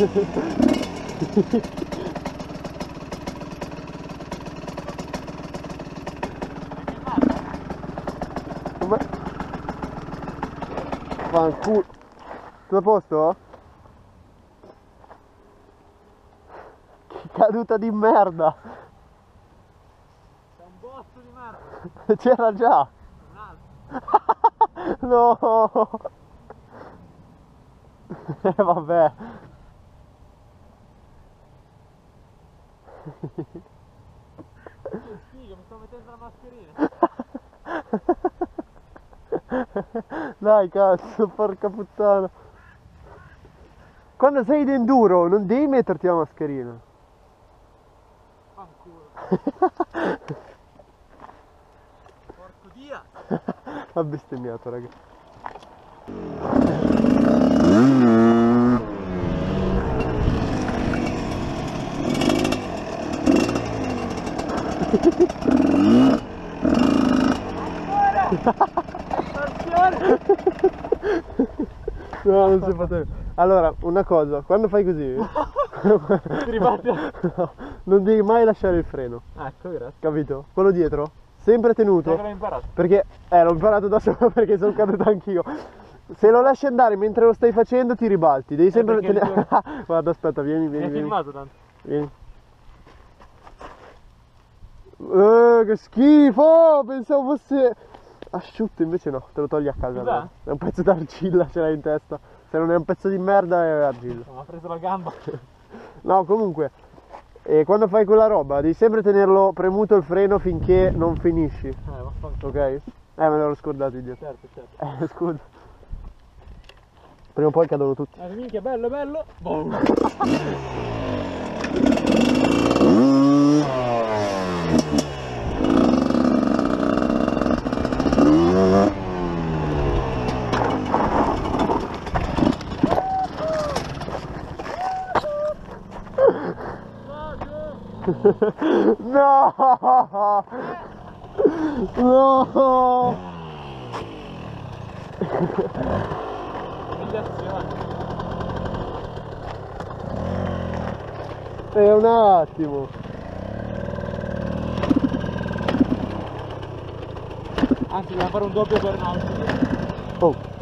Fanculo. Tutto a posto? Che caduta di merda. C'è un botto di merda. C'era già. Un altro. No. Vabbè. Che sfiga, mi sto mettendo la mascherina. Dai cazzo, porca puttana. Quando sei in enduro non devi metterti la mascherina. Fanculo. Porco dia. Ha bestemmiato, raga. No, non si fa tempo. Allora, una cosa, quando fai così Ti ribatti. no, non devi mai lasciare il freno, Ecco, grazie. capito? Quello dietro, sempre tenuto. Sai che l'ho imparato? Perché, l'ho imparato da solo perché sono caduto anch'io. Se lo lasci andare mentre lo stai facendo ti ribalti, devi sempre perché tenere... Guarda, aspetta, vieni, Mi hai vieni. filmato tanto. Vieni. Che schifo! Pensavo fosse asciutto, invece no, te lo togli a casa. Cos'è? Allora. È un pezzo d'argilla, ce l'hai in testa. Se non è un pezzo di merda è argilla. Mi ha preso la gamba. No, comunque, quando fai quella roba devi sempre tenerlo premuto il freno finché non finisci, Vaffanculo. ok? Me l'ero scordato, idiota. Certo, certo. Scusa. Prima o poi cadono tutti. Minchia, bello, bello. Boom. No! No! Umiliazione. Un attimo. Anzi, dobbiamo fare un doppio burnout. Oh.